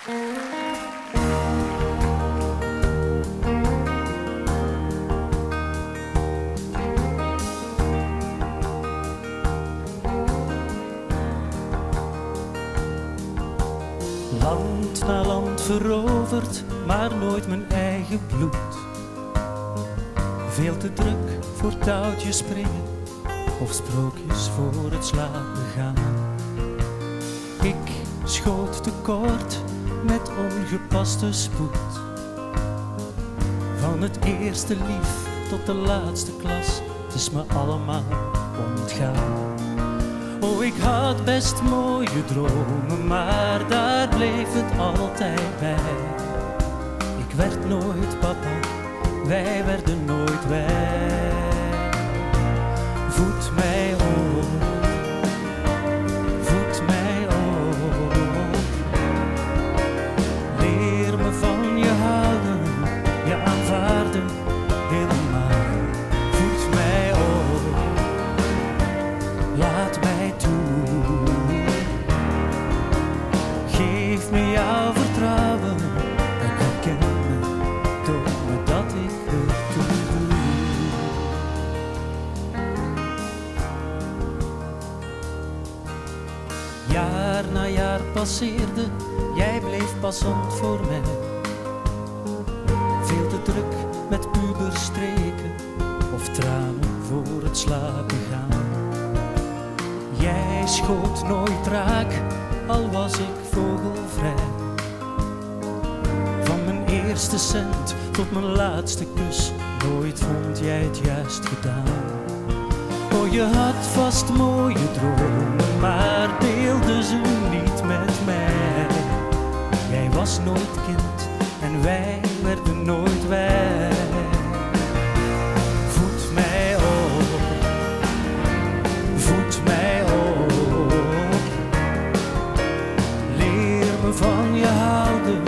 Land na land veroverd, maar nooit mijn eigen bloed. Veel te druk voor touwtjes springen of sprookjes voor het slapen gaan. Ik schoot tekort met ongepaste spoed. Van het eerste lief tot de laatste klas, het is me allemaal ontgaan. Oh, ik had best mooie dromen, maar daar bleef het altijd bij. Ik werd nooit papa, wij werden nooit wij. Voed mij op, voed mij op. Leer me van je houden, je aanvaarden helemaal. Voed mij op, laat mij toe. Geef me jouw vertrouwen en herken me, toon me dat ik ertoe doe. Jaar na jaar passeerde, jij bleef passant voor mij. Veel te druk met puberstreken of tranen voor het slapen gaan. Jij schoot nooit raak, al was ik vogelvrij. Van mijn eerste cent tot mijn laatste kus, nooit vond jij het juist gedaan. Oh, je had vast mooie dromen, maar deelde ze niet met mij. Jij was nooit kind en wij werden nooit wij. Voed mij op, voed mij op. Leer me van je houden,